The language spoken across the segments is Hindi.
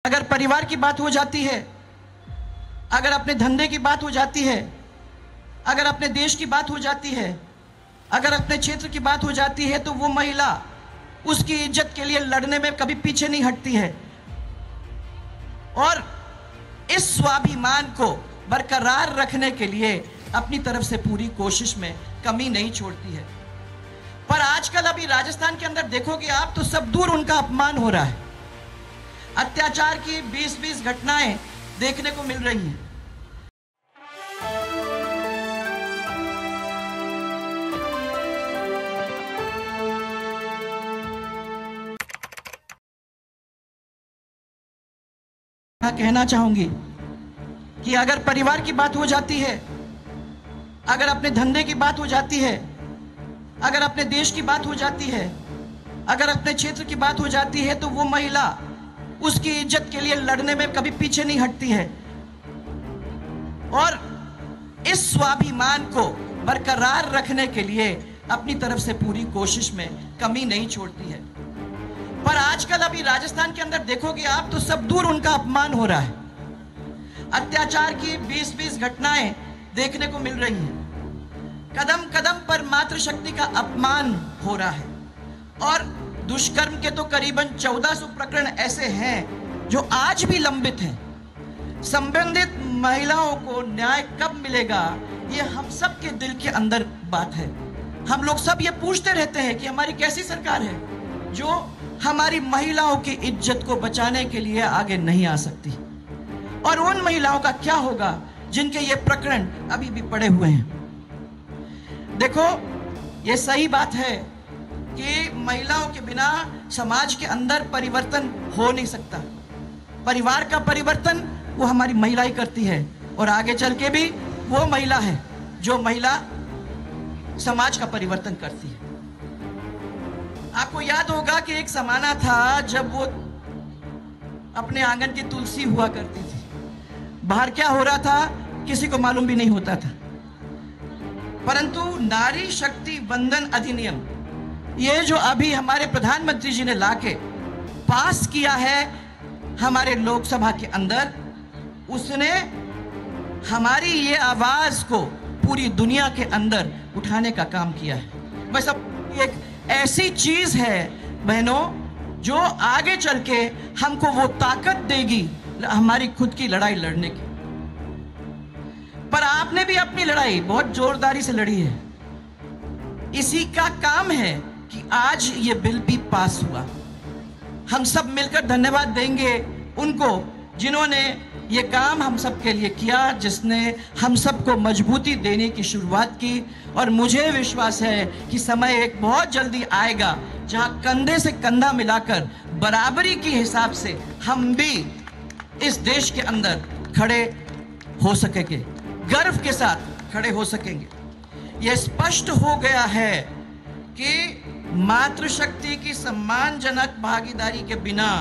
अगर परिवार की बात हो जाती है, अगर अपने धंधे की बात हो जाती है, अगर अपने देश की बात हो जाती है, अगर अपने क्षेत्र की बात हो जाती है, तो वो महिला उसकी इज्जत के लिए लड़ने में कभी पीछे नहीं हटती है और इस स्वाभिमान को बरकरार रखने के लिए अपनी तरफ से पूरी कोशिश में कमी नहीं छोड़ती है। पर आजकल अभी राजस्थान के अंदर देखोगे आप तो सब दूर उनका अपमान हो रहा है। अत्याचार की 20-20 घटनाएं देखने को मिल रही हैं। कहना चाहूंगी कि अगर परिवार की बात हो जाती है, अगर अपने धंधे की बात हो जाती है, अगर अपने देश की बात हो जाती है, अगर अपने क्षेत्र की बात हो जाती है, तो वो महिला उसकी इज्जत के लिए लड़ने में कभी पीछे नहीं हटती है और इस स्वाभिमान को बरकरार रखने के लिए अपनी तरफ से पूरी कोशिश में कमी नहीं छोड़ती है। पर आजकल अभी राजस्थान के अंदर देखोगे आप तो सब दूर उनका अपमान हो रहा है। अत्याचार की 20-20 घटनाएं देखने को मिल रही हैं। कदम कदम पर मातृशक्ति का अपमान हो रहा है और दुष्कर्म के तो करीबन 1400 प्रकरण ऐसे हैं जो आज भी लंबित हैं। संबंधित महिलाओं को न्याय कब मिलेगा, ये हम सब के दिल के अंदर बात है। हम लोग सब ये पूछते रहते हैं कि हमारी कैसी सरकार है जो हमारी महिलाओं की इज्जत को बचाने के लिए आगे नहीं आ सकती, और उन महिलाओं का क्या होगा जिनके ये प्रकरण अभी भी पड़े हुए हैं। देखो, ये सही बात है कि महिलाओं के बिना समाज के अंदर परिवर्तन हो नहीं सकता। परिवार का परिवर्तन वो हमारी महिला ही करती है और आगे चल के भी वो महिला है जो महिला समाज का परिवर्तन करती है। आपको याद होगा कि एक जमाना था जब वो अपने आंगन की तुलसी हुआ करती थी, बाहर क्या हो रहा था किसी को मालूम भी नहीं होता था। परंतु नारी शक्ति वंदन अधिनियम, ये जो अभी हमारे प्रधानमंत्री जी ने लाके पास किया है हमारे लोकसभा के अंदर, उसने हमारी ये आवाज को पूरी दुनिया के अंदर उठाने का काम किया है। बस अब एक ऐसी चीज है बहनों जो आगे चल के हमको वो ताकत देगी हमारी खुद की लड़ाई लड़ने की। पर आपने भी अपनी लड़ाई बहुत जोरदारी से लड़ी है। इसी का काम है कि आज ये बिल भी पास हुआ। हम सब मिलकर धन्यवाद देंगे उनको जिन्होंने ये काम हम सब के लिए किया, जिसने हम सबको मजबूती देने की शुरुआत की। और मुझे विश्वास है कि समय एक बहुत जल्दी आएगा जहां कंधे से कंधा मिलाकर बराबरी के हिसाब से हम भी इस देश के अंदर खड़े हो सकेंगे, गर्व के साथ खड़े हो सकेंगे। यह स्पष्ट हो गया है कि मातृशक्ति की सम्मानजनक भागीदारी के बिना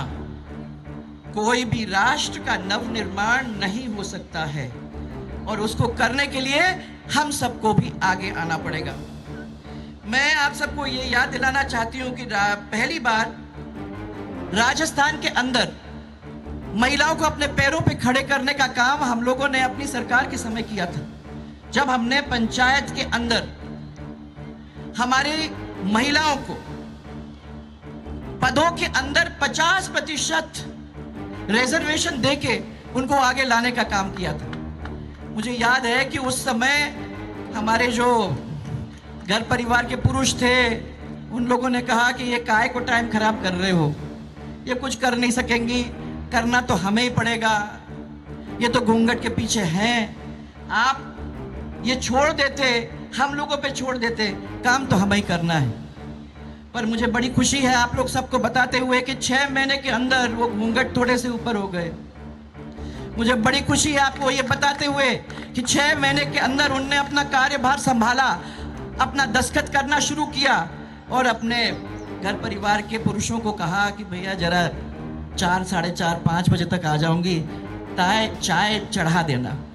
कोई भी राष्ट्र का नवनिर्माण नहीं हो सकता है और उसको करने के लिए हम सबको भी आगे आना पड़ेगा। मैं आप सबको ये याद दिलाना चाहती हूँ कि पहली बार राजस्थान के अंदर महिलाओं को अपने पैरों पे खड़े करने का काम हम लोगों ने अपनी सरकार के समय किया था, जब हमने पंचायत के अंदर हमारी महिलाओं को पदों के अंदर 50% रिजर्वेशन देके उनको आगे लाने का काम किया था। मुझे याद है कि उस समय हमारे जो घर परिवार के पुरुष थे उन लोगों ने कहा कि ये काहे को टाइम खराब कर रहे हो, ये कुछ कर नहीं सकेंगी, करना तो हमें ही पड़ेगा, ये तो घूंघट के पीछे हैं, आप ये छोड़ देते, हम लोगों पे छोड़ देते, काम तो हमें ही करना है। पर मुझे बड़ी खुशी है आप लोग सबको बताते हुए कि 6 महीने के अंदर वो घूंघट थोड़े से ऊपर हो गए। मुझे बड़ी खुशी है आपको ये बताते हुए कि 6 महीने के अंदर उनने अपना कार्यभार संभाला, अपना दस्तखत करना शुरू किया और अपने घर परिवार के पुरुषों को कहा कि भैया जरा 4, साढ़े 4, 5 बजे तक आ जाऊंगी, चाय चढ़ा देना।